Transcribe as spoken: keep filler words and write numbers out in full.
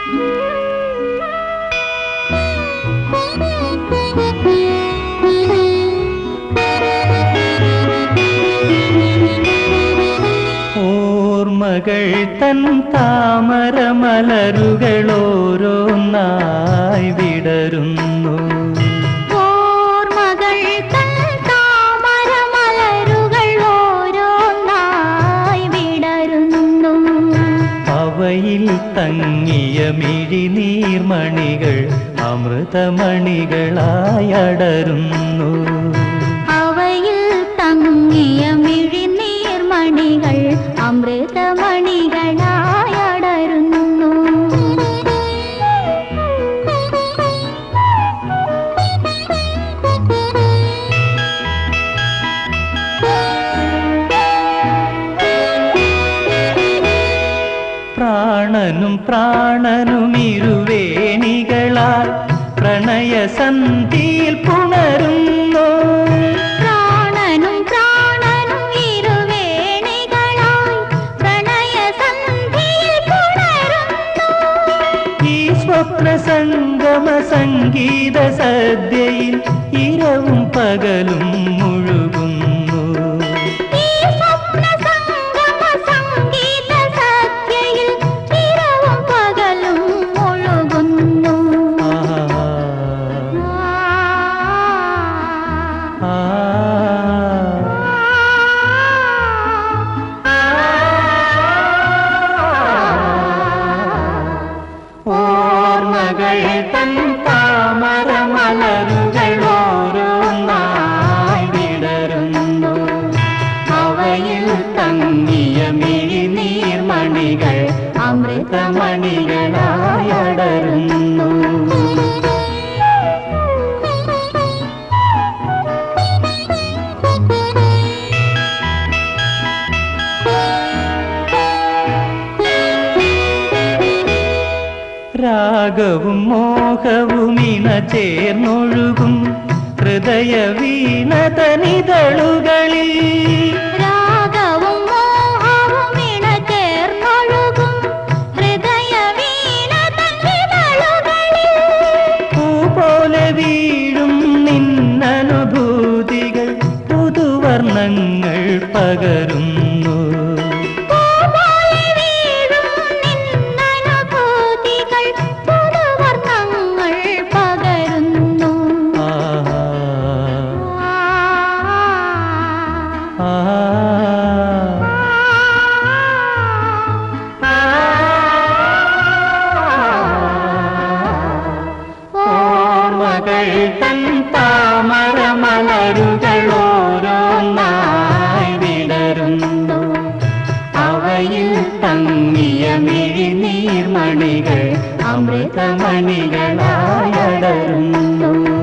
ഓർമ്മകൾ തൻ താമരമലരുകളോരോന്നായി വിടരുന്നു. ഓർമ്മകൾ തൻ താമരമലരുകൾ ഓരോന്നായി വിടരുന്നു. അവയിൽ തങ്ങിയ മിഴിനീർമണികൾ അമൃതമണികളായി അടരുന്നു. അവയിൽ തങ്ങിയ മിഴിനീർമണികൾ അമൃതമണികളായി അടരുന്നു. പ്രാണനും പ്രാണനും ഇരുവേണികളാൽ പ്രണയസന്ധിയിൽ പുണരുന്നു. പ്രാണനും പ്രാണനും ഇരുവേണികളായി പ്രണയസന്ധിയിൽ പുണരുന്നു. ഈ സ്വപ്നസംഗമ സംഗീത സദ്യയിൽ ഇരവും പകലും മുഴുകുന്നു. ഈ സ്വപ്നസംഗമ സംഗീത സദ്യയിൽ ഇരവും പകലും മുഴുകുന്നു. ആ ഓർമ്മകൾ തൻ താമരമലരുകൾ ഓരോന്നായി വിടരുന്നു. അവയിൽ തങ്ങിയ മിഴിനീർമണികൾ അമൃതമണികളായി അടരുന്നു. രാഗവും മോഹവും ഇണ ചേർന്നൊഴുകും ഹൃദയ വീണതനിതളുകളിൽ. രാഗവും മോഹവും ഇണ ചേർന്നൊഴുകും ഹൃദയ വീണതനിതളുകളിൽ. പൂപോലെ വീഴും നിന്നനുഭൂതികൾ പുതുവർണ്ണങ്ങൾ പകരുന്നു. ഓർമ്മകൾ തൻ താമരമലരുകൾ ഓരോന്നായി വിടരുന്നു. അവയിൽ തങ്ങിയ മിഴിനീർമണികൾ അമൃതമണികളായി അടരുന്നു.